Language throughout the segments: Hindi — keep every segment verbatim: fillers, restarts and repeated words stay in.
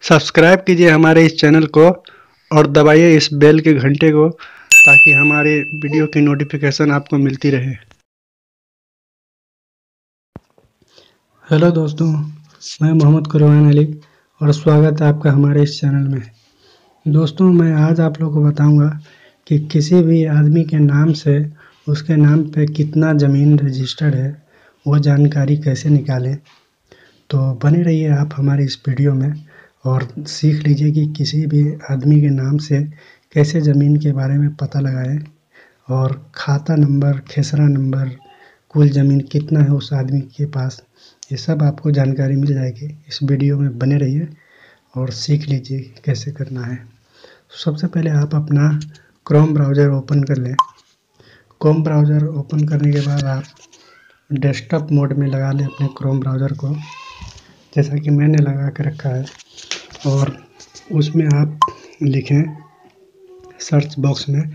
सब्सक्राइब कीजिए हमारे इस चैनल को और दबाइए इस बेल के घंटे को ताकि हमारे वीडियो की नोटिफिकेशन आपको मिलती रहे। हेलो दोस्तों, मैं मोहम्मद कुरबान अली और स्वागत है आपका हमारे इस चैनल में। दोस्तों, मैं आज आप लोगों को बताऊंगा कि किसी भी आदमी के नाम से उसके नाम पे कितना ज़मीन रजिस्टर्ड है, वो जानकारी कैसे निकालें। तो बने रहिए आप हमारे इस वीडियो में और सीख लीजिए कि किसी भी आदमी के नाम से कैसे ज़मीन के बारे में पता लगाएं और खाता नंबर, खेसरा नंबर, कुल ज़मीन कितना है उस आदमी के पास, ये सब आपको जानकारी मिल जाएगी। इस वीडियो में बने रहिए और सीख लीजिए कैसे करना है। सबसे पहले आप अपना क्रोम ब्राउज़र ओपन कर लें। क्रोम ब्राउज़र ओपन करने के बाद आप डेस्कटॉप मोड में लगा लें अपने क्रोम ब्राउज़र को, जैसा कि मैंने लगा के रखा है। और उसमें आप लिखें सर्च बॉक्स में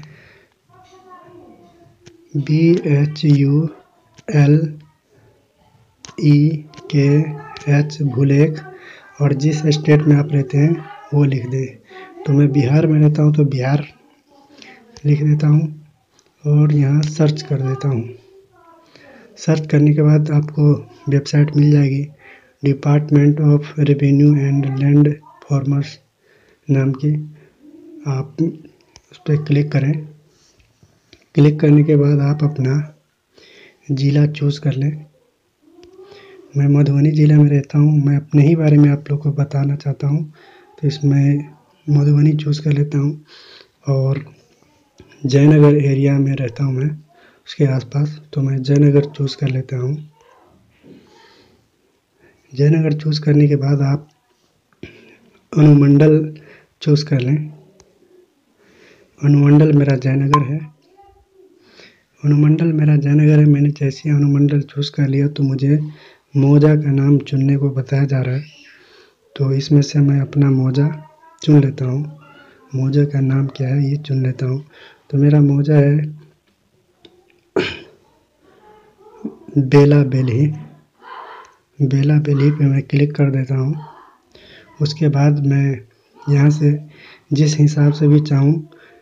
B H U L E K H भुलेख और जिस स्टेट में आप रहते हैं वो लिख दें। तो मैं बिहार में रहता हूँ तो बिहार लिख देता हूँ और यहाँ सर्च कर देता हूँ। सर्च करने के बाद आपको वेबसाइट मिल जाएगी, department of revenue and land formers नाम की। आप उस पर क्लिक करें। क्लिक करने के बाद आप अपना ज़िला चूज़ कर लें। मैं मधुबनी ज़िले में रहता हूँ। मैं अपने ही बारे में आप लोग को बताना चाहता हूँ, तो इसमें मधुबनी चूज़ कर लेता हूँ। और जयनगर एरिया में रहता हूँ मैं, उसके आसपास, तो मैं जयनगर चूज़ कर लेता हूँ। जयनगर चूज़ करने के बाद आप अनुमंडल चूज़ कर लें। अनुमंडल मेरा जयनगर है। अनुमंडल मेरा जयनगर है। मैंने जैसे अनुमंडल चूज़ कर लिया तो मुझे मौजा का नाम चुनने को बताया जा रहा है। तो इसमें से मैं अपना मौजा चुन लेता हूँ। मौजा का नाम क्या है ये चुन लेता हूँ। तो मेरा मौजा है बेला बेली। बेला बेली पे मैं क्लिक कर देता हूँ। उसके बाद मैं यहाँ से जिस हिसाब से भी चाहूँ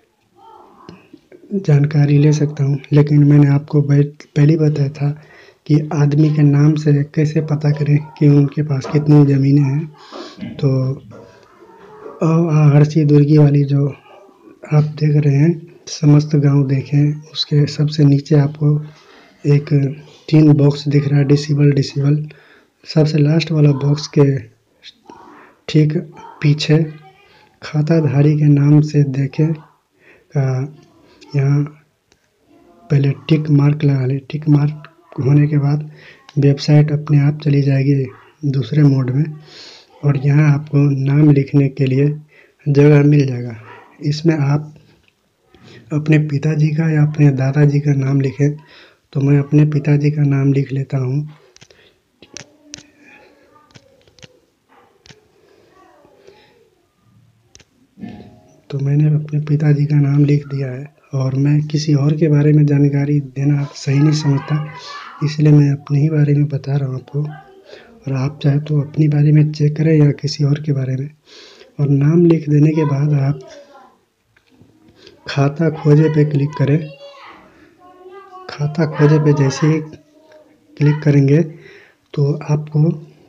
जानकारी ले सकता हूँ, लेकिन मैंने आपको पहले बताया था कि आदमी के नाम से कैसे पता करें कि उनके पास कितनी ज़मीनें हैं। तो हरसी दुर्गी वाली जो आप देख रहे हैं, समस्त गांव देखें, उसके सबसे नीचे आपको एक तीन बॉक्स दिख रहा है, डिसेबल डिसेबल। सबसे लास्ट वाला बॉक्स के ठीक पीछे खाताधारी के नाम से देखें का यहाँ पहले टिक मार्क लगा लें। टिक मार्क होने के बाद वेबसाइट अपने आप चली जाएगी दूसरे मोड में और यहाँ आपको नाम लिखने के लिए जगह मिल जाएगा। इसमें आप अपने पिताजी का या अपने दादाजी का नाम लिखें। तो मैं अपने पिताजी का नाम लिख लेता हूँ। तो मैंने अपने पिताजी का नाम लिख दिया है और मैं किसी और के बारे में जानकारी देना सही नहीं समझता, इसलिए मैं अपने ही बारे में बता रहा हूँ आपको। और आप चाहे तो अपनी बारे में चेक करें या किसी और के बारे में। और नाम लिख देने के बाद आप खाता खोजे पे क्लिक करें। खाता खोजे पे जैसे ही क्लिक करेंगे तो आपको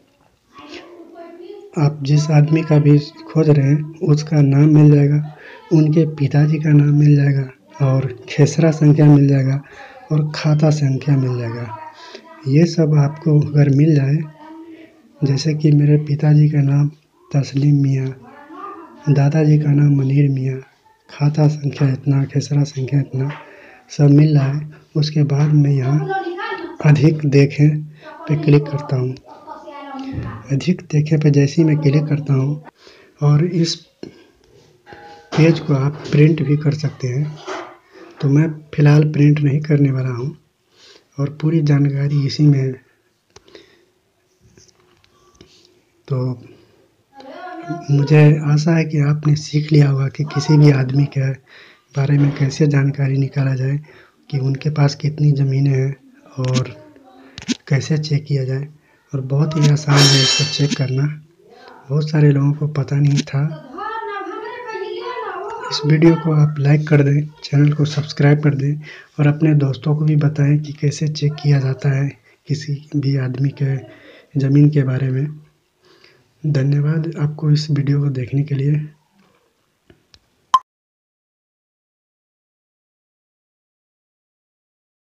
आप जिस आदमी का भी खोज रहे हैं उसका नाम मिल जाएगा, उनके पिताजी का नाम मिल जाएगा और खेसरा संख्या मिल जाएगा और खाता संख्या मिल जाएगा। ये सब आपको अगर मिल जाए, जैसे कि मेरे पिताजी का नाम तस्लीम मियाँ, दादाजी का नाम मनीर मियाँ, खाता संख्या इतना, खेसरा संख्या इतना, सब मिल रहा है, उसके बाद मैं यहाँ अधिक देखें पे क्लिक करता हूँ। अधिक देखें पे जैसे ही मैं क्लिक करता हूँ और इस पेज को आप प्रिंट भी कर सकते हैं, तो मैं फ़िलहाल प्रिंट नहीं करने वाला हूँ और पूरी जानकारी इसी में है। तो मुझे आशा है कि आपने सीख लिया होगा कि किसी भी आदमी के बारे में कैसे जानकारी निकाला जाए, कि उनके पास कितनी ज़मीनें हैं और कैसे चेक किया जाए। और बहुत ही आसान है इसको चेक करना। बहुत सारे लोगों को पता नहीं था। इस वीडियो को आप लाइक कर दें, चैनल को सब्सक्राइब कर दें और अपने दोस्तों को भी बताएं कि कैसे चेक किया जाता है किसी भी आदमी के ज़मीन के बारे में। धन्यवाद आपको इस वीडियो को देखने के लिए।